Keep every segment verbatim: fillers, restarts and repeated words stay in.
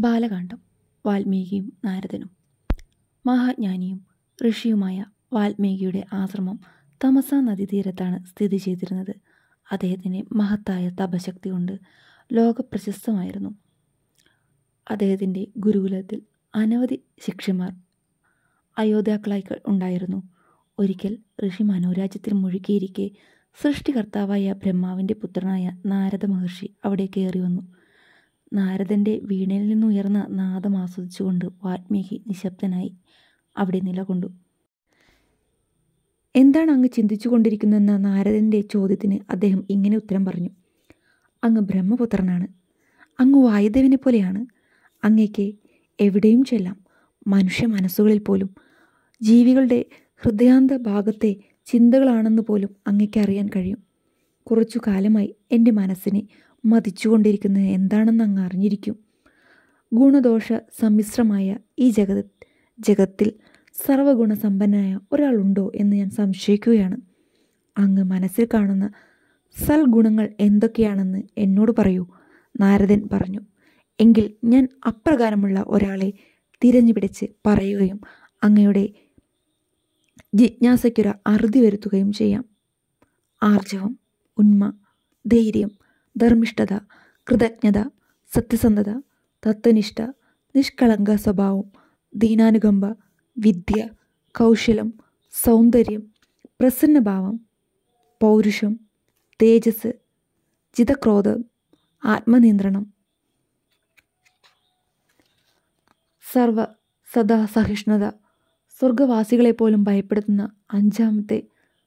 ബാലകാണ്ഡം. വാൽമീകിയും നാരദനും. മഹാജ്ഞാനിയും ഋഷിയുമായ വാൽമീകിയുടെ ആശ്രമം തമസ നദീതീരത്താണ് സ്ഥിതി ചെയ്തിരുന്നത്. അദ്ദേഹത്തിൻ്റെ മഹത്തായ തപശക്തി കൊണ്ട് ലോകപ്രശസ്തമായിരുന്നു. അദ്ദേഹത്തിൻ്റെ ഗുരുകുലത്തിൽ അനവധി ശിഷ്യന്മാർ അയോധ്യാക്കളായി ഉണ്ടായിരുന്നു. ഒരിക്കൽ ഋഷി മനോരാജ്യത്തിൽ മുഴുകിയിരിക്കെ സൃഷ്ടികർത്താവായ ബ്രഹ്മാവിൻ്റെ പുത്രനായ നാരദ മഹർഷി അവിടെ കയറി വന്നു. നാരദൻ്റെ വീണയിൽ നിന്നുയർന്ന നാദം ആസ്വദിച്ചുകൊണ്ട് വാൽമീകി നിശബ്ദനായി അവിടെ നിലകൊണ്ടു. എന്താണ് അങ്ങ് ചിന്തിച്ചു കൊണ്ടിരിക്കുന്നതെന്ന നാരദൻ്റെ ചോദ്യത്തിന് അദ്ദേഹം ഇങ്ങനെ ഉത്തരം പറഞ്ഞു. അങ്ങ് ബ്രഹ്മപുത്രനാണ്. അങ്ങ് വായുദേവനെ പോലെയാണ്. അങ്ങേക്ക് എവിടെയും ചെല്ലാം. മനുഷ്യ മനസ്സുകളിൽ പോലും ജീവികളുടെ ഹൃദയാന്ത ഭാഗത്തെ ചിന്തകളാണെന്ന് പോലും അങ്ങേക്ക് അറിയാൻ കഴിയും. കുറച്ചു കാലമായി എൻ്റെ മനസ്സിനെ മതിച്ചുകൊണ്ടിരിക്കുന്നത് എന്താണെന്ന് അങ്ങ് അറിഞ്ഞിരിക്കും. ഗുണദോഷ സമ്മിശ്രമായ ഈ ജഗത് ജഗത്തിൽ സർവഗുണസമ്പന്നനായ ഒരാളുണ്ടോ എന്ന് ഞാൻ സംശയിക്കുകയാണ്. അങ്ങ് മനസ്സിൽ കാണുന്ന സൽഗുണങ്ങൾ എന്തൊക്കെയാണെന്ന് എന്നോട് പറയൂ, നാരദൻ പറഞ്ഞു. എങ്കിൽ ഞാൻ അപ്രകാരമുള്ള ഒരാളെ തിരഞ്ഞു പിടിച്ച് പറയുകയും അങ്ങയുടെ ജിജ്ഞാസയ്ക്കൊരു അറുതി വരുത്തുകയും ചെയ്യാം. ആർജവം, ഉന്മ, ധൈര്യം, ധർമ്മിഷ്ഠത, കൃതജ്ഞത, സത്യസന്ധത, തത്വനിഷ്ഠ, നിഷ്കളങ്ക സ്വഭാവം, ദീനാനുകമ്പ, വിദ്യ, കൗശലം, സൗന്ദര്യം, പ്രസന്നഭാവം, പൗരുഷം, തേജസ്, ജിതക്രോധം, ആത്മനിയന്ത്രണം, സർവ സദാ സഹിഷ്ണുത, സ്വർഗവാസികളെപ്പോലും ഭയപ്പെടുത്തുന്ന അഞ്ചാമത്തെ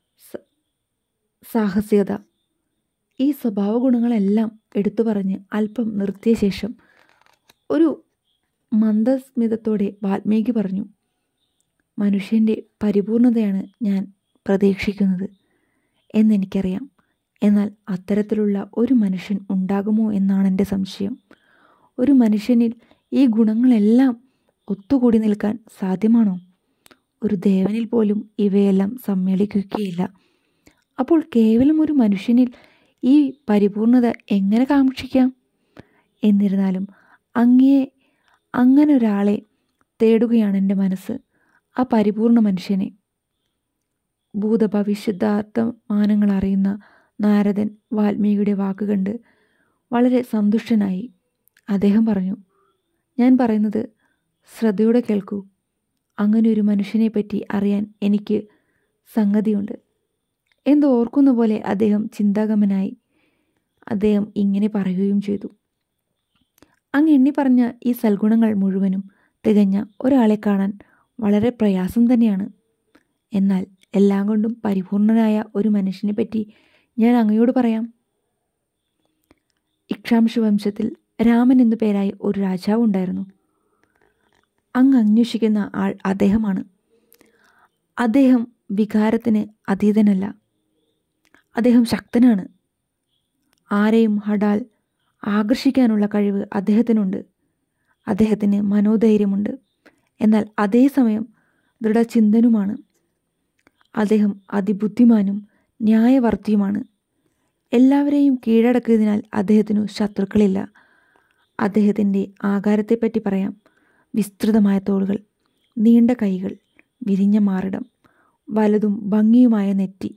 സാഹസികത. ഈ സ്വഭാവ ഗുണങ്ങളെല്ലാം എടുത്തു പറഞ്ഞ് അല്പം നിർത്തിയ ശേഷം ഒരു മന്ദസ്മിതത്തോടെ വാൽമീകി പറഞ്ഞു. മനുഷ്യൻ്റെ പരിപൂർണതയാണ് ഞാൻ പ്രതീക്ഷിക്കുന്നത് എന്നെനിക്കറിയാം. എന്നാൽ അത്തരത്തിലുള്ള ഒരു മനുഷ്യൻ ഉണ്ടാകുമോ എന്നാണ് എൻ്റെ സംശയം. ഒരു മനുഷ്യനിൽ ഈ ഗുണങ്ങളെല്ലാം ഒത്തുകൂടി നിൽക്കാൻ സാധ്യമാണോ? ഒരു ദേവനിൽ പോലും ഇവയെല്ലാം സമ്മേളിക്കുകയില്ല. അപ്പോൾ കേവലം ഒരു മനുഷ്യനിൽ ഈ പരിപൂർണത എങ്ങനെ കാക്ഷിക്കാം? എന്നിരുന്നാലും അങ്ങേ അങ്ങനെ ഒരാളെ തേടുകയാണ് എൻ്റെ മനസ്സ്, ആ പരിപൂർണ മനുഷ്യനെ. ഭൂതഭവിഷ്യത്താർത്ഥമാനങ്ങൾ അറിയുന്ന നാരദൻ വാൽമീകിയുടെ വാക്ക് കണ്ട് വളരെ സന്തുഷ്ടനായി. അദ്ദേഹം പറഞ്ഞു, ഞാൻ പറയുന്നത് ശ്രദ്ധയോടെ കേൾക്കൂ. അങ്ങനെ ഒരു മനുഷ്യനെ പറ്റി അറിയാൻ എനിക്ക് സംഗതിയുണ്ട്. എന്തോ ഓർക്കുന്ന പോലെ അദ്ദേഹം ചിന്താഗമനായി. അദ്ദേഹം ഇങ്ങനെ പറയുകയും ചെയ്തു. അങ്ങ് എണ്ണി പറഞ്ഞ ഈ സൽഗുണങ്ങൾ മുഴുവനും തികഞ്ഞ ഒരാളെ കാണാൻ വളരെ പ്രയാസം തന്നെയാണ്. എന്നാൽ എല്ലാം കൊണ്ടും പരിപൂർണനായ ഒരു മനുഷ്യനെ പറ്റി ഞാൻ അങ്ങയോട് പറയാം. ഇക്ഷാംശു വംശത്തിൽ രാമൻ എന്നു പേരായി ഒരു രാജാവ് ഉണ്ടായിരുന്നു. അങ്ങ് അന്വേഷിക്കുന്ന ആൾ അദ്ദേഹമാണ്. അദ്ദേഹം വികാരത്തിന് അതീതനല്ല. അദ്ദേഹം ശക്തനാണ്. ആരെയും ഹഠാൽ ആകർഷിക്കാനുള്ള കഴിവ് അദ്ദേഹത്തിനുണ്ട്. അദ്ദേഹത്തിന് മനോധൈര്യമുണ്ട്. എന്നാൽ അതേസമയം ദൃഢചിന്തനുമാണ്. അദ്ദേഹം അതിബുദ്ധിമാനും ന്യായവർത്തിയുമാണ്. എല്ലാവരെയും കീഴടക്കിയതിനാൽ അദ്ദേഹത്തിനു ശത്രുക്കളില്ല. അദ്ദേഹത്തിൻ്റെ ആകാരത്തെപ്പറ്റി പറയാം. വിസ്തൃതമായ തോളുകൾ, നീണ്ട കൈകൾ, വിരിഞ്ഞ മാറിടം, വലുതും ഭംഗിയുമായ നെറ്റി,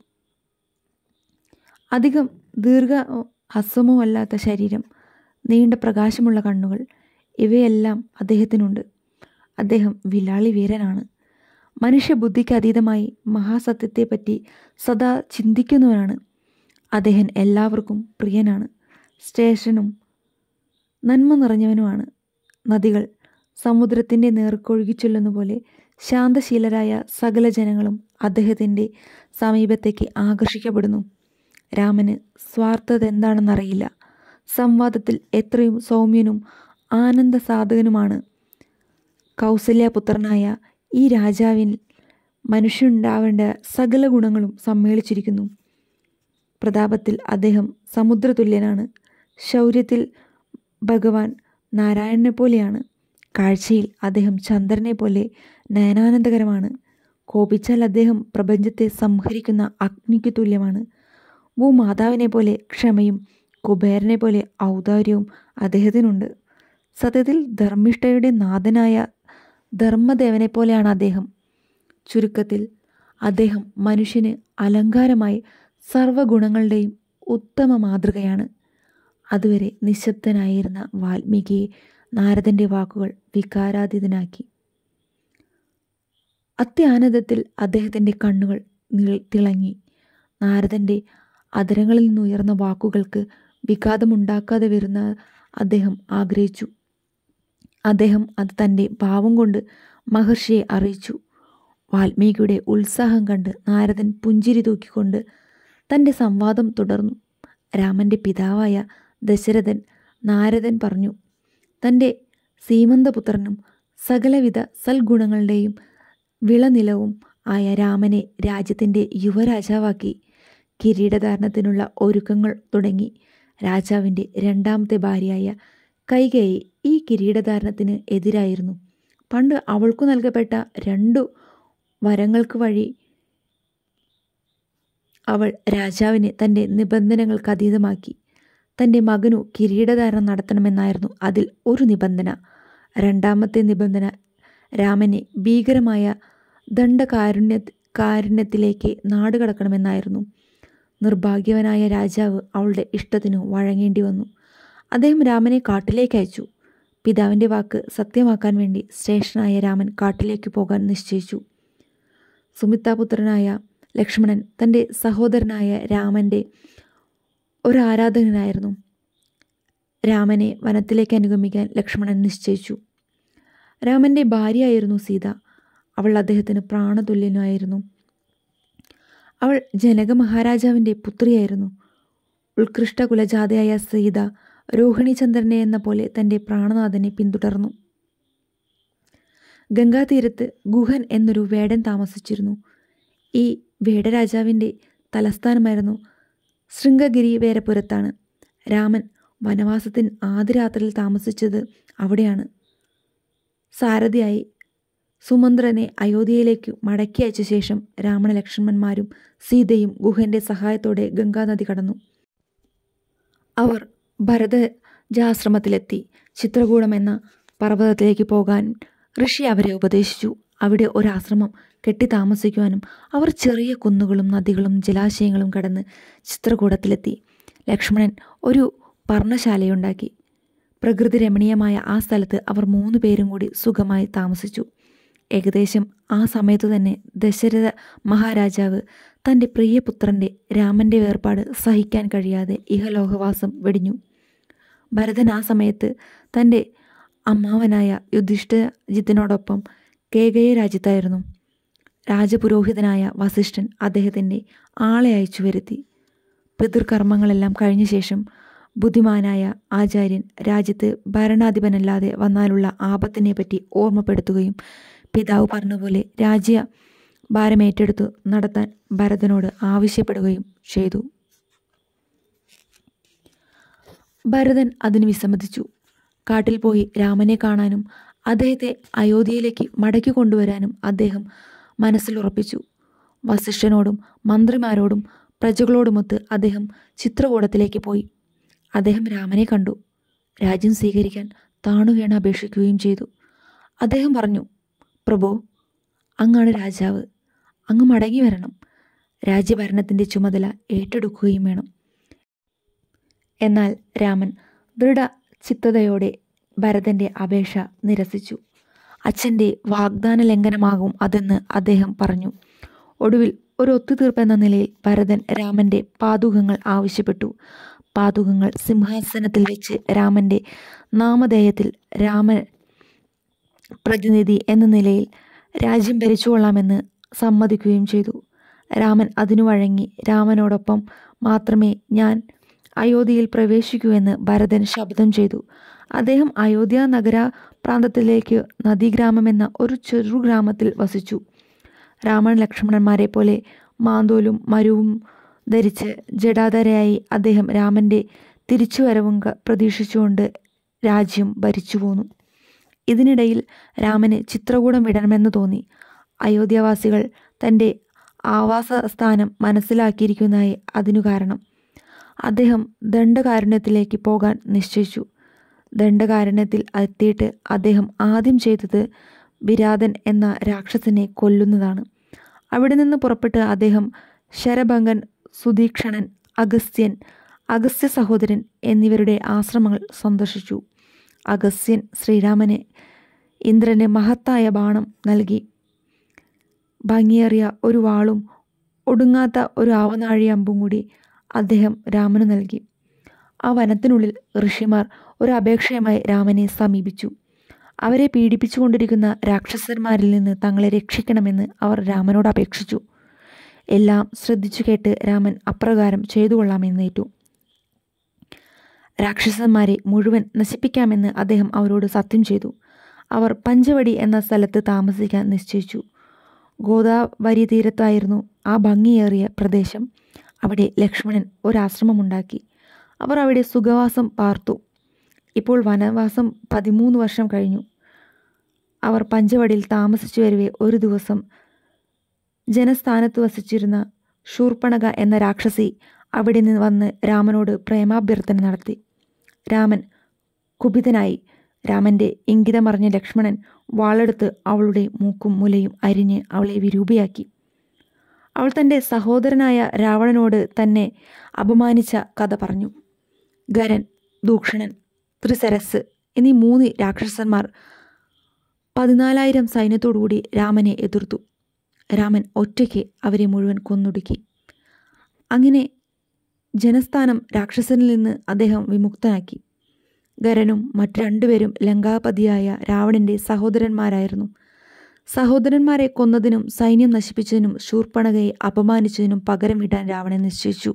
അധികം ദീർഘ ഹസ്വമോ അല്ലാത്ത ശരീരം, നീണ്ട പ്രകാശമുള്ള കണ്ണുകൾ, ഇവയെല്ലാം അദ്ദേഹത്തിനുണ്ട്. അദ്ദേഹം വില്ലാളി വീരനാണ്. മനുഷ്യബുദ്ധിക്ക് അതീതമായി മഹാസത്യത്തെപ്പറ്റി സദാ ചിന്തിക്കുന്നവനാണ്. അദ്ദേഹം എല്ലാവർക്കും പ്രിയനാണ്. ശ്രേഷ്ഠനും നന്മ നിറഞ്ഞവനുമാണ്. നദികൾ സമുദ്രത്തിൻ്റെ നേർക്കൊഴുകി ചൊല്ലുന്ന പോലെ ശാന്തശീലരായ സകല ജനങ്ങളും അദ്ദേഹത്തിൻ്റെ സമീപത്തേക്ക് ആകർഷിക്കപ്പെടുന്നു. രാമന് സ്വാർത്ഥത എന്താണെന്നറിയില്ല. സംവാദത്തിൽ എത്രയും സൗമ്യനും ആനന്ദ സാധകനുമാണ്. കൗസല്യപുത്രനായ ഈ രാജാവിൽ മനുഷ്യനുണ്ടാവേണ്ട സകല ഗുണങ്ങളും സമ്മേളിച്ചിരിക്കുന്നു. പ്രതാപത്തിൽ അദ്ദേഹം സമുദ്രതുല്യനാണ്. ശൗര്യത്തിൽ ഭഗവാൻ നാരായണനെ പോലെയാണ്. കാഴ്ചയിൽ അദ്ദേഹം ചന്ദ്രനെ പോലെ നയനാനന്ദകരമാണ്. കോപിച്ചാൽ അദ്ദേഹം പ്രപഞ്ചത്തെ സംഹരിക്കുന്ന അഗ്നിക്ക് തുല്യമാണ്. ഭൂമാതാവിനെ പോലെ ക്ഷമയും കുബേരനെ പോലെ ഔദാര്യവും അദ്ദേഹത്തിനുണ്ട്. സത്യത്തിൽ ധർമ്മിഷ്ഠയുടെ നാഥനായ ധർമ്മദേവനെ പോലെയാണ് അദ്ദേഹം. ചുരുക്കത്തിൽ അദ്ദേഹം മനുഷ്യന് അലങ്കാരമായി സർവ്വഗുണങ്ങളുടെയും ഉത്തമ മാതൃകയാണ്. അതുവരെ നിശബ്ദനായിരുന്ന വാൽമീകിയെ നാരദൻ്റെ വാക്കുകൾ വികാരാതീതനാക്കി. അത്യാനന്ദത്തിൽ അദ്ദേഹത്തിൻ്റെ കണ്ണുകൾ തിളങ്ങി. നാരദൻ്റെ അധരങ്ങളിൽ നിന്നുയർന്ന വാക്കുകൾക്ക് വിഘാതമുണ്ടാക്കാതെ വരുന്ന അദ്ദേഹം ആഗ്രഹിച്ചു. അദ്ദേഹം അത് തൻ്റെ ഭാവം കൊണ്ട് മഹർഷിയെ അറിയിച്ചു. വാൽമീകിയുടെ ഉത്സാഹം കണ്ട് നാരദൻ പുഞ്ചിരി തൂക്കിക്കൊണ്ട് തൻ്റെ സംവാദം തുടർന്നു. രാമൻ്റെ പിതാവായ ദശരഥൻ നാരദൻ പറഞ്ഞു, തൻ്റെ സീമന്തപുത്രനും സകലവിധ സൽഗുണങ്ങളുടെയും വിളനിലവും ആയ രാമനെ രാജ്യത്തിൻ്റെ യുവരാജാവാക്കി. കിരീടധാരണത്തിനുള്ള ഒരുക്കങ്ങൾ തുടങ്ങി. രാജാവിൻ്റെ രണ്ടാമത്തെ ഭാര്യയായ കൈകേയി ഈ കിരീടധാരണത്തിന് എതിരായിരുന്നു. പണ്ട് അവൾക്കു നൽകപ്പെട്ട രണ്ടു വരങ്ങൾക്ക് വഴി അവൾ രാജാവിനെ തൻ്റെ നിബന്ധനകൾക്ക് അതീതമാക്കി. തൻ്റെ മകനു കിരീടധാരണം നടത്തണമെന്നായിരുന്നു അതിൽ ഒരു നിബന്ധന. രണ്ടാമത്തെ നിബന്ധന രാമനെ ഭീകരമായ ദണ്ഡകാരുണ്യ കാരുണ്യത്തിലേക്ക് നാടുകടക്കണമെന്നായിരുന്നു. നിർഭാഗ്യവനായ രാജാവ് അവളുടെ ഇഷ്ടത്തിനു വഴങ്ങേണ്ടി വന്നു. അദ്ദേഹം രാമനെ കാട്ടിലേക്ക് അയച്ചു. പിതാവിൻ്റെ വാക്ക് സത്യമാക്കാൻ വേണ്ടി ശ്രേഷ്ഠനായ രാമൻ കാട്ടിലേക്ക് പോകാൻ നിശ്ചയിച്ചു. സുമിത്രാപുത്രനായ ലക്ഷ്മണൻ തൻ്റെ സഹോദരനായ രാമൻ്റെ ഒരു ആരാധകനായിരുന്നു. രാമനെ വനത്തിലേക്ക് അനുഗമിക്കാൻ ലക്ഷ്മണൻ നിശ്ചയിച്ചു. രാമൻ്റെ ഭാര്യയായിരുന്നു സീത. അവൾ അദ്ദേഹത്തിന് പ്രാണതുല്യനായിരുന്നു. അവൾ ജനക മഹാരാജാവിൻ്റെ പുത്രിയായിരുന്നു. ഉത്കൃഷ്ട കുലജാതയായ സീത രോഹിണിചന്ദ്രനെ എന്ന പോലെ തൻ്റെ പ്രാണനാഥനെ പിന്തുടർന്നു. ഗംഗാതീരത്ത് ഗുഹൻ എന്നൊരു വേടൻ താമസിച്ചിരുന്നു. ഈ വേടരാജാവിൻ്റെ തലസ്ഥാനമായിരുന്നു ശൃംഗഗിരി വേരപുരത്താണ്. രാമൻ വനവാസത്തിന് ആദ്യ രാത്രിയിൽ താമസിച്ചത് അവിടെയാണ്. സാരഥിയായി സുമന്ത്രനെ അയോധ്യയിലേക്ക് മടക്കി അയച്ച ശേഷം രാമണ ലക്ഷ്മണന്മാരും സീതയും ഗുഹൻ്റെ സഹായത്തോടെ ഗംഗാനദി കടന്നു. അവർ ഭരതജാശ്രമത്തിലെത്തി. ചിത്രകൂടം എന്ന പർവ്വതത്തിലേക്ക് പോകാൻ ഋഷി അവരെ ഉപദേശിച്ചു. അവിടെ ഒരാശ്രമം കെട്ടി താമസിക്കുവാനും അവർ ചെറിയ കുന്നുകളും നദികളും ജലാശയങ്ങളും കടന്ന് ചിത്രകൂടത്തിലെത്തി. ലക്ഷ്മണൻ ഒരു പർണശാലയുണ്ടാക്കി. പ്രകൃതി രമണീയമായ ആ സ്ഥലത്ത് അവർ മൂന്ന് പേരും കൂടി സുഖമായി താമസിച്ചു. ഏകദേശം ആ സമയത്തു തന്നെ ദശരഥ മഹാരാജാവ് തൻ്റെ പ്രിയപുത്രൻ്റെ രാമൻ്റെ വേർപാട് സഹിക്കാൻ കഴിയാതെ ഇഹലോകവാസം വെടിഞ്ഞു. ഭരതൻ ആ സമയത്ത് തൻ്റെ അമ്മാവനായ യുധിഷ്ഠിരജിത്തിനോടൊപ്പം കേകയ രാജ്യത്തായിരുന്നു. രാജപുരോഹിതനായ വസിഷ്ഠൻ അദ്ദേഹത്തിൻ്റെ ആളെ അയച്ചു വരുത്തി. പിതൃകർമ്മങ്ങളെല്ലാം കഴിഞ്ഞ ശേഷം ബുദ്ധിമാനായ ആചാര്യൻ രാജ്യത്ത് ഭരണാധിപനല്ലാതെ വന്നാലുള്ള ആപത്തിനെ പറ്റി ഓർമ്മപ്പെടുത്തുകയും പിതാവ് പറഞ്ഞതുപോലെ രാജ്യ ഭാരമേറ്റെടുത്തു നടത്താൻ ഭരതനോട് ആവശ്യപ്പെടുകയും ചെയ്തു. ഭരതൻ അതിന് വിസമ്മതിച്ചു. കാട്ടിൽ പോയി രാമനെ കാണാനും അദ്ദേഹത്തെ അയോധ്യയിലേക്ക് മടക്കി കൊണ്ടുവരാനും അദ്ദേഹം മനസ്സിലുറപ്പിച്ചു. വസിഷ്ഠനോടും മന്ത്രിമാരോടും പ്രജകളോടുമൊത്ത് അദ്ദേഹം ചിത്രകൂടത്തിലേക്ക് പോയി. അദ്ദേഹം രാമനെ കണ്ടു. രാജ്യം സ്വീകരിക്കാൻ താണുകേണ അപേക്ഷിക്കുകയും ചെയ്തു. അദ്ദേഹം പറഞ്ഞു, പ്രഭോ, അങ്ങാണ് രാജാവ്. അങ്ങ് മടങ്ങി വരണം. രാജ്യഭരണത്തിൻ്റെ ചുമതല ഏറ്റെടുക്കുകയും വേണം. എന്നാൽ രാമൻ ദൃഢചിത്തതയോടെ ഭരതൻ്റെ അപേക്ഷ നിരസിച്ചു. അച്ഛൻ്റെ വാഗ്ദാന ലംഘനമാകും അതെന്ന് അദ്ദേഹം പറഞ്ഞു. ഒടുവിൽ ഒരു ഒത്തുതീർപ്പ് എന്ന നിലയിൽ ഭരതൻ രാമൻ്റെ പാദുകങ്ങൾ ആവശ്യപ്പെട്ടു. പാദുകങ്ങൾ സിംഹാസനത്തിൽ വെച്ച് രാമൻ്റെ നാമധേയത്തിൽ രാമൻ പ്രതിനിധി എന്ന നിലയിൽ രാജ്യം ഭരിച്ചുകൊള്ളാമെന്ന് സമ്മതിക്കുകയും ചെയ്തു. രാമൻ അതിനു വഴങ്ങി. രാമനോടൊപ്പം മാത്രമേ ഞാൻ അയോധ്യയിൽ പ്രവേശിക്കൂ എന്ന് ഭരതൻ ശപഥം ചെയ്തു. അദ്ദേഹം അയോധ്യ നഗര പ്രാന്തത്തിലേക്ക് നദീഗ്രാമമെന്ന ഒരു ചെറു ഗ്രാമത്തിൽ വസിച്ചു. രാമൻ ലക്ഷ്മണന്മാരെ പോലെ മാന്തോലും മരുവും ധരിച്ച് ജടാധരയായി അദ്ദേഹം രാമൻ്റെ തിരിച്ചുവരവും പ്രതീക്ഷിച്ചുകൊണ്ട് രാജ്യം ഭരിച്ചു പോന്നു. ഇതിനിടയിൽ രാമന് ചിത്രകൂടം വിടണമെന്ന് തോന്നി. അയോധ്യാവാസികൾ തൻ്റെ ആവാസസ്ഥാനം മനസ്സിലാക്കിയിരിക്കുന്നതായി അതിനു കാരണം. അദ്ദേഹം ദണ്ഡകാരുണ്യത്തിലേക്ക് പോകാൻ നിശ്ചയിച്ചു. ദണ്ഡകാരണ്യത്തിൽ എത്തിയിട്ട് അദ്ദേഹം ആദ്യം ചെയ്തത് വിരാതൻ എന്ന രാക്ഷസനെ കൊല്ലുന്നതാണ്. അവിടെ നിന്ന് പുറപ്പെട്ട് അദ്ദേഹം ശരഭംഗൻ, സുതീക്ഷണൻ, അഗസ്ത്യൻ, അഗസ്ത്യ സഹോദരൻ എന്നിവരുടെ ആശ്രമങ്ങൾ സന്ദർശിച്ചു. അഗസ്ത്യൻ ശ്രീരാമന് ഇന്ദ്രന് മഹത്തായ ബാണം നൽകി. ഭംഗിയേറിയ ഒരു വാളും ഒടുങ്ങാത്ത ഒരു ആവനാഴി അമ്പും കൂടി അദ്ദേഹം രാമന് നൽകി. ആ വനത്തിനുള്ളിൽ ഋഷിമാർ ഒരു അപേക്ഷയുമായി രാമനെ സമീപിച്ചു. അവരെ പീഡിപ്പിച്ചുകൊണ്ടിരിക്കുന്ന രാക്ഷസന്മാരിൽ നിന്ന് തങ്ങളെ രക്ഷിക്കണമെന്ന് അവർ രാമനോട് അപേക്ഷിച്ചു. എല്ലാം ശ്രദ്ധിച്ചു കേട്ട് രാമൻ അപ്രകാരം ചെയ്തു കൊള്ളാമെന്നേറ്റു. രാക്ഷസന്മാരെ മുഴുവൻ നശിപ്പിക്കാമെന്ന് അദ്ദേഹം അവരോട് സത്യം ചെയ്തു. അവർ പഞ്ചവടി എന്ന സ്ഥലത്ത് താമസിക്കാൻ നിശ്ചയിച്ചു. ഗോദാവരി തീരത്തായിരുന്നു ആ ഭംഗിയേറിയ പ്രദേശം. അവിടെ ലക്ഷ്മണൻ ഒരാശ്രമമുണ്ടാക്കി. അവർ അവിടെ സുഖവാസം പാർത്തു. ഇപ്പോൾ വനവാസം പതിമൂന്ന് വർഷം കഴിഞ്ഞു. അവർ പഞ്ചവടിയിൽ താമസിച്ചു വരവേ ഒരു ദിവസം ജനസ്ഥാനത്ത് വസിച്ചിരുന്ന ശൂർപ്പണഖ എന്ന രാക്ഷസി അവിടെ നിന്ന് വന്ന് രാമനോട് പ്രേമാഭ്യർത്ഥന നടത്തി. രാമൻ കുപിതനായി. രാമൻ്റെ ഇംഗിതമറിഞ്ഞ ലക്ഷ്മണൻ വാളെടുത്ത് അവളുടെ മൂക്കും മുലയും അരിഞ്ഞ് അവളെ വിരൂപയാക്കി. അവൾ തൻ്റെ സഹോദരനായ രാവണനോട് തന്നെ അപമാനിച്ച കഥ പറഞ്ഞു. ഗരൻ, ദൂഷണൻ, ത്രിസരസ് എന്നീ മൂന്ന് രാക്ഷസന്മാർ പതിനാലായിരം സൈന്യത്തോടുകൂടി രാമനെ എതിർത്തു. രാമൻ ഒറ്റയ്ക്ക് അവരെ മുഴുവൻ കൊന്നൊടുക്കി. അങ്ങനെ ജനസ്ഥാനം രാക്ഷസനിൽ നിന്ന് അദ്ദേഹം വിമുക്തനാക്കി. ഗരനും മറ്റു രണ്ടുപേരും ലങ്കാപതിയായ രാവണൻ്റെ സഹോദരന്മാരായിരുന്നു. സഹോദരന്മാരെ കൊന്നതിനും സൈന്യം നശിപ്പിച്ചതിനും ശൂർപ്പണഖയെ അപമാനിച്ചതിനും പകരം വീട്ടാൻ രാവണൻ നിശ്ചയിച്ചു.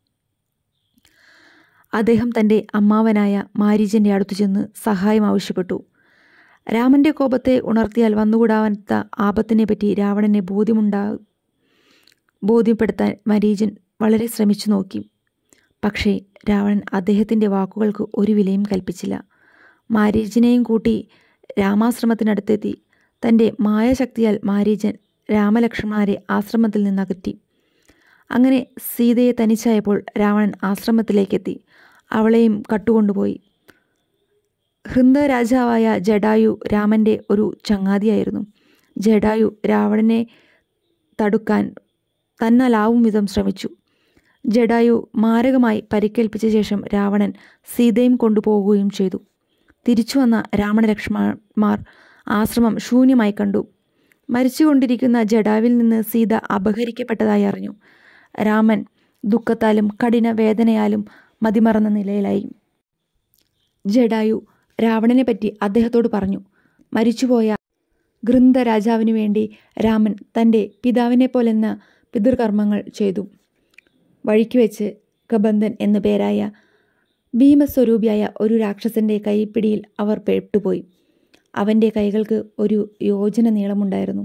അദ്ദേഹം തൻ്റെ അമ്മാവനായ മാരീചൻ്റെ അടുത്തു ചെന്ന് സഹായം ആവശ്യപ്പെട്ടു. രാമൻ്റെ കോപത്തെ ഉണർത്തിയാൽ വന്നുകൂടാത്ത ആപത്തിനെപ്പറ്റി രാവണനെ ബോധ്യമുണ്ടാ ബോധ്യപ്പെടുത്താൻ മാരീചൻ വളരെ ശ്രമിച്ചു നോക്കി. പക്ഷേ രാവണൻ അദ്ദേഹത്തിൻ്റെ വാക്കുകൾക്ക് ഒരു വിലയും കൽപ്പിച്ചില്ല. മാരീചനെയും കൂട്ടി രാമാശ്രമത്തിനടുത്തെത്തി. തൻ്റെ മായാശക്തിയാൽ മാരീചൻ രാമലക്ഷ്മണരെ ആശ്രമത്തിൽ നിന്നകറ്റി. അങ്ങനെ സീതയെ തനിച്ചായപ്പോൾ രാവണൻ ആശ്രമത്തിലേക്കെത്തി. അവളെയും കട്ടുകൊണ്ടുപോയി. ഹൃന്ദ രാജാവായ ജടായു രാമൻ്റെ ഒരു ചങ്ങാതിയായിരുന്നു. ജടായു രാവണനെ തടുക്കാൻ തന്നാലാവും വിധം ശ്രമിച്ചു. ജടായു മാരകമായി പരിക്കേൽപ്പിച്ച ശേഷം രാവണൻ സീതയും കൊണ്ടുപോവുകയും ചെയ്തു. തിരിച്ചു വന്ന രാവണ ലക്ഷ്മണന്മാർ ആശ്രമം ശൂന്യമായി കണ്ടു. മരിച്ചുകൊണ്ടിരിക്കുന്ന ജടാവിൽ നിന്ന് സീത അപഹരിക്കപ്പെട്ടതായി അറിഞ്ഞു. രാമൻ ദുഃഖത്താലും കഠിന വേദനയാലും മതിമറന്ന നിലയിലായി. ജടായു രാവണനെ പറ്റി അദ്ദേഹത്തോട് പറഞ്ഞു. മരിച്ചുപോയ ഗൃന്ദ രാജാവിനു വേണ്ടി രാമൻ തൻ്റെ പിതാവിനെ പോലെന്ന പിതൃകർമ്മങ്ങൾ ചെയ്തു. വഴിക്ക് വെച്ച് കബന്ധൻ എന്നു പേരായ ഭീമസ്വരൂപിയായ ഒരു രാക്ഷസന്റെ കൈപ്പിടിയിൽ അവർ പെട്ടുപോയി. അവൻ്റെ കൈകൾക്ക് ഒരു യോജന നീളമുണ്ടായിരുന്നു.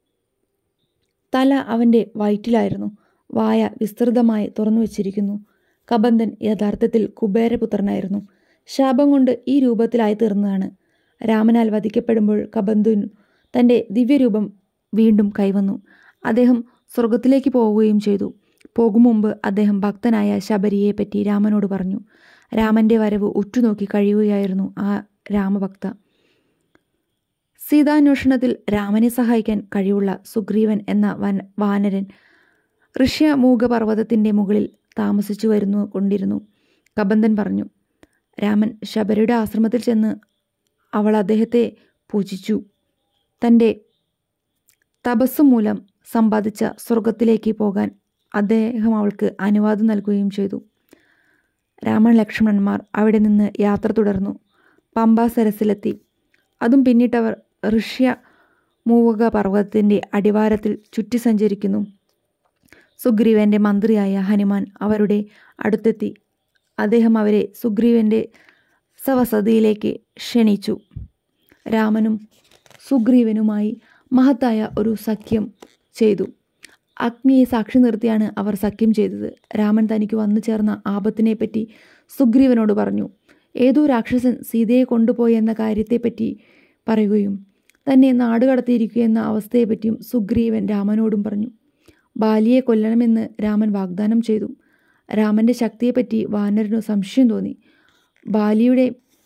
തല അവൻ്റെ വയറ്റിലായിരുന്നു. വായ വിസ്തൃതമായി തുറന്നു വച്ചിരിക്കുന്നു. കബന്ധൻ യഥാർത്ഥത്തിൽ കുബേരപുത്രനായിരുന്നു. ശാപം കൊണ്ട് ഈ രൂപത്തിലായി തീർന്നതാണ്. രാമനാൽ വധിക്കപ്പെടുമ്പോൾ കബന്ധുൻ തൻ്റെ ദിവ്യരൂപം വീണ്ടും കൈവന്നു. അദ്ദേഹം സ്വർഗത്തിലേക്ക് പോവുകയും ചെയ്തു. പോകും മുമ്പ് അദ്ദേഹം ഭക്തനായ ശബരിയെ പറ്റി രാമനോട് പറഞ്ഞു. രാമൻ്റെ വരവ് ഉറ്റുനോക്കി കഴിയുകയായിരുന്നു ആ രാമഭക്ത. സീതാന്വേഷണത്തിൽ രാമനെ സഹായിക്കാൻ കഴിവുള്ള സുഗ്രീവൻ എന്ന വൻ വാനരൻ ഋഷ്യമൂകപർവ്വതത്തിൻ്റെ മുകളിൽ താമസിച്ചു വരുന്നു കൊണ്ടിരുന്നു. കബന്ധൻ പറഞ്ഞു. രാമൻ ശബരിയുടെ ആശ്രമത്തിൽ ചെന്ന് അവൾ അദ്ദേഹത്തെ പൂജിച്ചു. തൻ്റെ തപസ്സു മൂലം സമ്പാദിച്ച സ്വർഗത്തിലേക്ക് പോകാൻ അദ്ദേഹം അവൾക്ക് അനുവാദം നൽകുകയും ചെയ്തു. രാമൻ ലക്ഷ്മണന്മാർ അവിടെ നിന്ന് യാത്ര തുടർന്നു. പമ്പാ സരസിലെത്തി. അതും പിന്നിട്ടവർ ഋഷ്യമൂക പർവ്വതത്തിൻ്റെ അടിവാരത്തിൽ ചുറ്റി സഞ്ചരിക്കുന്നു. സുഗ്രീവൻ്റെ മന്ത്രിയായ ഹനുമാൻ അവരുടെ അടുത്തെത്തി. അദ്ദേഹം അവരെ സുഗ്രീവൻ്റെ സവസതിയിലേക്ക് ക്ഷണിച്ചു. രാമനും സുഗ്രീവനുമായി മഹത്തായ ഒരു സഖ്യം ചെയ്തു. അഗ്നിയെ സാക്ഷി നിർത്തിയാണ് അവർ സഖ്യം ചെയ്തത്. രാമൻ തനിക്ക് വന്നു ചേർന്ന ആപത്തിനെപ്പറ്റി സുഗ്രീവനോട് പറഞ്ഞു. ഏതോ രാക്ഷസൻ സീതയെ കൊണ്ടുപോയെന്ന കാര്യത്തെപ്പറ്റി പറയുകയും തന്നെ നാടുകടത്തിയിരിക്കുകയെന്ന അവസ്ഥയെപ്പറ്റിയും സുഗ്രീവൻ രാമനോടും പറഞ്ഞു. ബാലിയെ കൊല്ലണമെന്ന് രാമൻ വാഗ്ദാനം ചെയ്തു. രാമൻ്റെ ശക്തിയെപ്പറ്റി വാനരനു സംശയം തോന്നി. ബാലിയുടെ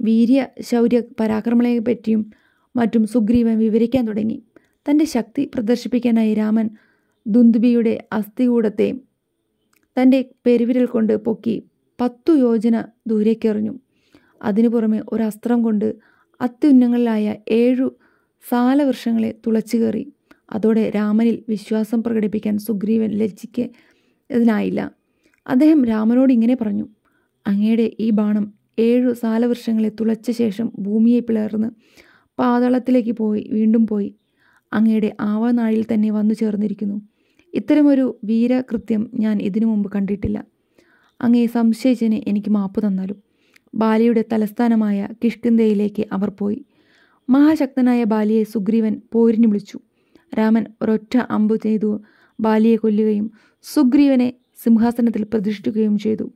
വീര്യ ശൗര്യ പരാക്രമങ്ങളെ പറ്റിയും മറ്റും സുഗ്രീവൻ വിവരിക്കാൻ തുടങ്ങി. തൻ്റെ ശക്തി പ്രദർശിപ്പിക്കാനായി രാമൻ ദുന്ദുഭിയുടെ അസ്ഥികൂടത്തെ തൻ്റെ പെരുവിരൽ കൊണ്ട് പൊക്കി പത്തു യോജന ദൂരേക്കെറിഞ്ഞു. അതിനു പുറമെ ഒരസ്ത്രം കൊണ്ട് അത്യുന്നങ്ങളിലായ ഏഴു സാലവൃക്ഷങ്ങളെ തുളച്ചു കയറി. അതോടെ രാമനിൽ വിശ്വാസം പ്രകടിപ്പിക്കാൻ സുഗ്രീവൻ ലജ്ജിക്കുന്നതിനായില്ല. അദ്ദേഹം രാമനോട് ഇങ്ങനെ പറഞ്ഞു: അങ്ങയുടെ ഈ ബാണം ഏഴു സാലവൃക്ഷങ്ങളെ തുളച്ച ശേഷം ഭൂമിയെ പിളർന്ന് പാതാളത്തിലേക്ക് പോയി വീണ്ടും പോയി അങ്ങയുടെ ആവനാഴിയിൽ തന്നെ വന്നു ചേർന്നിരിക്കുന്നു. ഇത്തരമൊരു വീരകൃത്യം ഞാൻ ഇതിനു മുമ്പ് കണ്ടിട്ടില്ല. അങ്ങേ സംശയിച്ചതിന് എനിക്ക് മാപ്പ് തന്നാലും. ബാലിയുടെ തലസ്ഥാനമായ കിഷ്കിന്ധയിലേക്ക് അവർ പോയി. മഹാശക്തനായ ബാലിയെ സുഗ്രീവൻ പോരിന് വിളിച്ചു. രാമൻ ഒരൊറ്റ അമ്പു ചെയ്തു ബാലിയെ കൊല്ലുകയും സുഗ്രീവനെ സിംഹാസനത്തിൽ പ്രതിഷ്ഠിക്കുകയും ചെയ്തു.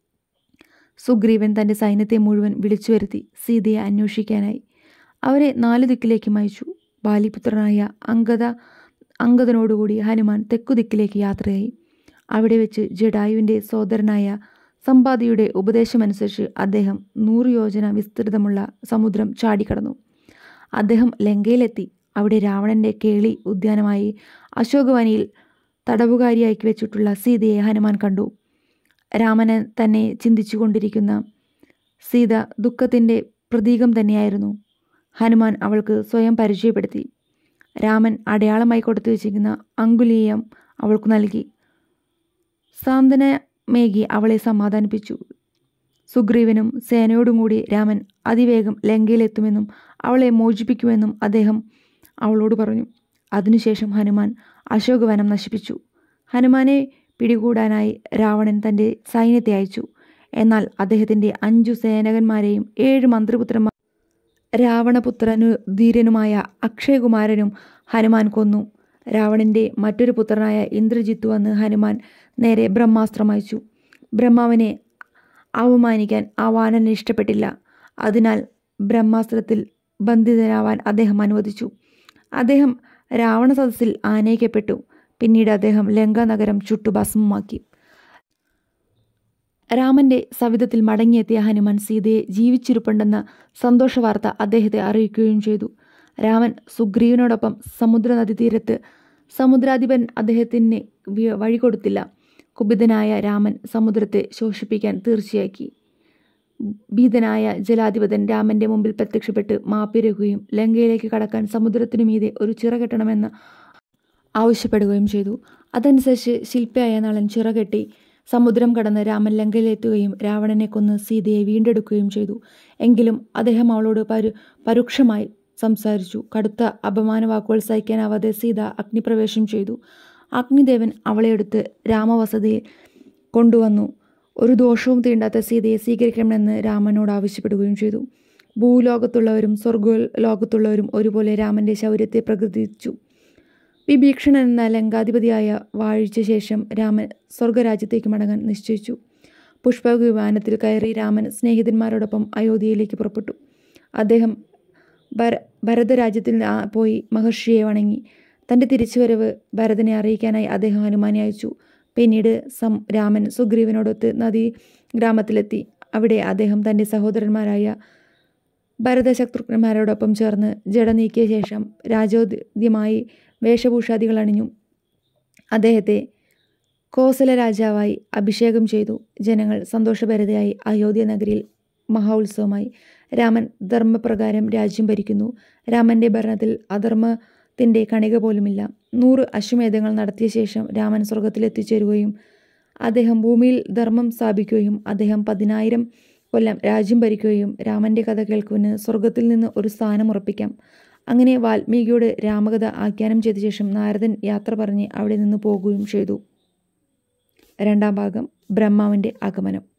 സുഗ്രീവൻ തൻ്റെ സൈന്യത്തെ മുഴുവൻ വിളിച്ചു വരുത്തി സീതയെ അന്വേഷിക്കാനായി. അവരെ നാലു ദിക്കിലേക്കും അയച്ചു. ബാലിപുത്രനായ അംഗദ അംഗദനോടുകൂടി ഹനുമാൻ തെക്കുദിക്കിലേക്ക് യാത്രയായി. അവിടെ വെച്ച് ജടായുവിൻ്റെ സോദരനായ സമ്പാദിയുടെ ഉപദേശമനുസരിച്ച് അദ്ദേഹം നൂറ് യോജന വിസ്തൃതമുള്ള സമുദ്രം ചാടിക്കടന്നു. അദ്ദേഹം ലങ്കയിലെത്തി. അവിടെ രാവണൻ്റെ കേളി ഉദ്യാനമായി അശോകവനിയിൽ തടവുകാരിയാക്കി വെച്ചിട്ടുള്ള സീതയെ ഹനുമാൻ കണ്ടു. രാമനെ തന്നെ ചിന്തിച്ചു കൊണ്ടിരിക്കുന്ന സീത ദുഃഖത്തിൻ്റെ പ്രതീകം തന്നെയായിരുന്നു. ഹനുമാൻ അവൾക്ക് സ്വയം പരിചയപ്പെടുത്തി. രാമൻ അടയാളമായി കൊടുത്തു വച്ചിരിക്കുന്ന അങ്കുലീയം അവൾക്ക് നൽകി. സാന്ത്വനമേകി അവളെ സമാധാനിപ്പിച്ചു. സുഗ്രീവനും സേനയോടും കൂടി രാമൻ അതിവേഗം ലങ്കയിലെത്തുമെന്നും അവളെ മോചിപ്പിക്കുമെന്നും അദ്ദേഹം അവളോട് പറഞ്ഞു. അതിനുശേഷം ഹനുമാൻ അശോകവനം നശിപ്പിച്ചു. ഹനുമാനെ പിടികൂടാനായി രാവണൻ തൻ്റെ സൈന്യത്തെ അയച്ചു. എന്നാൽ അദ്ദേഹത്തിൻ്റെ അഞ്ചു സേനകന്മാരെയും ഏഴ് മന്ത്രിപുത്രന്മാർ രാവണപുത്രനു ധീരനുമായ അക്ഷയകുമാരനും ഹനുമാൻ കൊന്നു. രാവണൻ്റെ മറ്റൊരു പുത്രനായ ഇന്ദ്രജിത്ത് വന്ന് ഹനുമാൻ നേരെ ബ്രഹ്മാസ്ത്രം അയച്ചു. ബ്രഹ്മാവിനെ അവമാനിക്കാൻ ആ വാനരന് ഇഷ്ടപ്പെട്ടില്ല. അതിനാൽ ബ്രഹ്മാസ്ത്രത്തിൽ ബന്ധിതനാവാൻ അദ്ദേഹം അനുവദിച്ചു. അദ്ദേഹം രാവണ സദസ്സിൽ ആനയിക്കപ്പെട്ടു. പിന്നീട് അദ്ദേഹം ലങ്കാ നഗരം ചുട്ടുഭസ്മമാക്കി. രാമൻ്റെ സവിധത്തിൽ മടങ്ങിയെത്തിയ ഹനുമാൻ സീതയെ ജീവിച്ചിരിപ്പുണ്ടെന്ന സന്തോഷവാർത്ത അദ്ദേഹത്തെ അറിയിക്കുകയും ചെയ്തു. രാമൻ സുഗ്രീവനോടൊപ്പം സമുദ്രനദീതീരത്ത് സമുദ്രാധിപൻ അദ്ദേഹത്തിന് വഴി കൊടുത്തില്ല. കുപിതനായ രാമൻ സമുദ്രത്തെ ശോഷിപ്പിക്കാൻ തീർച്ചയാക്കി. ഭീതനായ ജലാധിപതൻ രാമൻ്റെ മുമ്പിൽ പ്രത്യക്ഷപ്പെട്ട് മാപ്പിരക്കുകയും ലങ്കയിലേക്ക് കടക്കാൻ സമുദ്രത്തിനു മീതെ ഒരു ചിറ കെട്ടണമെന്ന് ആവശ്യപ്പെടുകയും ചെയ്തു. അതനുസരിച്ച് ശില്പിയായ നളൻ ചിറകെട്ടി സമുദ്രം കടന്ന് രാമൻ ലങ്കയിലെത്തുകയും രാവണനെ കൊന്ന് സീതയെ വീണ്ടെടുക്കുകയും ചെയ്തു. എങ്കിലും അദ്ദേഹം അവളോട് പരു പരുക്ഷമായി സംസാരിച്ചു. കടുത്ത അപമാന വാക്കുകൾ സഹിക്കാനാവാതെ സീത അഗ്നിപ്രവേശം ചെയ്തു. അഗ്നിദേവൻ അവളെ എടുത്ത് രാമവസതിയിൽ കൊണ്ടുവന്നു. ഒരു ദോഷവും തീണ്ടാത്ത സീതയെ സ്വീകരിക്കണമെന്ന് രാമനോട് ആവശ്യപ്പെടുകയും ചെയ്തു. ഭൂലോകത്തുള്ളവരും സ്വർഗ്ഗലോകത്തുള്ളവരും ഒരുപോലെ രാമൻ്റെ ശൗര്യത്തെ പ്രകീർത്തിച്ചു. വിഭീഷണൻ എന്ന ലങ്കാധിപതിയായ വാഴിച്ച ശേഷം രാമൻ സ്വർഗരാജ്യത്തേക്ക് മടങ്ങാൻ നിശ്ചയിച്ചു. പുഷ്പവിമാനത്തിൽ കയറി രാമൻ സ്നേഹിതന്മാരോടൊപ്പം അയോധ്യയിലേക്ക് പുറപ്പെട്ടു. അദ്ദേഹം ഭര ഭരതരാജ്യത്തിൽ പോയി മഹർഷിയെ വണങ്ങി. തൻ്റെ തിരിച്ചുവരവ് ഭരതനെ അറിയിക്കാനായി അദ്ദേഹം ഹനുമാനെ അയച്ചു. പിന്നീട് സം രാമൻ സുഗ്രീവനോടൊത്ത് നദീ ഗ്രാമത്തിലെത്തി. അവിടെ അദ്ദേഹം തൻ്റെ സഹോദരന്മാരായ ഭരതശത്രുഘ്നന്മാരോടൊപ്പം ചേർന്ന് ജട നീക്കിയ ശേഷം രാജോദ്യമായി വേഷഭൂഷാദികൾ അണിഞ്ഞു. അദ്ദേഹത്തെ കോസല രാജാവായി അഭിഷേകം ചെയ്തു. ജനങ്ങൾ സന്തോഷഭരിതരായി. അയോധ്യ നഗരിയിൽ മഹോത്സവമായി. രാമൻ ധർമ്മപ്രകാരം രാജ്യം ഭരിക്കുന്നു. രാമൻ്റെ ഭരണത്തിൽ അധർമ്മത്തിൻ്റെ കണിക പോലുമില്ല. നൂറ് അശ്വമേധങ്ങൾ നടത്തിയ ശേഷം രാമൻ സ്വർഗത്തിലെത്തിച്ചേരുകയും അദ്ദേഹം ഭൂമിയിൽ ധർമ്മം സ്ഥാപിക്കുകയും അദ്ദേഹം പതിനായിരം കൊല്ലം രാജ്യം ഭരിക്കുകയും രാമൻ്റെ കഥ കേൾക്കുവാന് സ്വർഗത്തിൽ നിന്ന് ഒരു സ്ഥാനം ഉറപ്പിക്കാം. അങ്ങനെ വാൽമീകിയോട് രാമകഥ ആഖ്യാനം ചെയ്ത ശേഷം നാരദൻ യാത്ര പറഞ്ഞ് അവിടെ നിന്ന് പോകുകയും ചെയ്തു. രണ്ടാം ഭാഗം ബ്രഹ്മാവിൻ്റെ ആഗമനം.